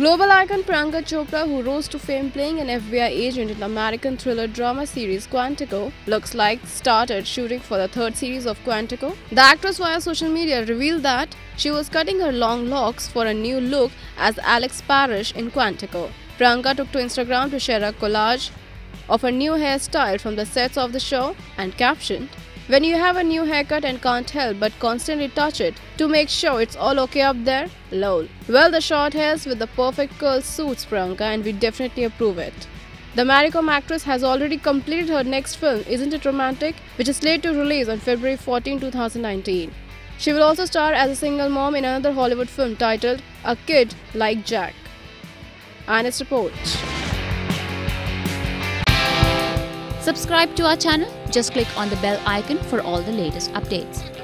Global icon Priyanka Chopra, who rose to fame playing an FBI agent in the American thriller drama series Quantico, looks like started shooting for the third series of Quantico. The actress via social media revealed that she was cutting her long locks for a new look as Alex Parrish in Quantico. Priyanka took to Instagram to share a collage of her new hairstyle from the sets of the show and captioned, "When you have a new haircut and can't help but constantly touch it to make sure it's all okay up there, lol." Well, the short hairs with the perfect curls suits Priyanka and we definitely approve it. The Maricom actress has already completed her next film, Isn't It Romantic?, which is slated to release on February 14, 2019. She will also star as a single mom in another Hollywood film titled A Kid Like Jack. Honest report. Subscribe to our channel. Just click on the bell icon for all the latest updates.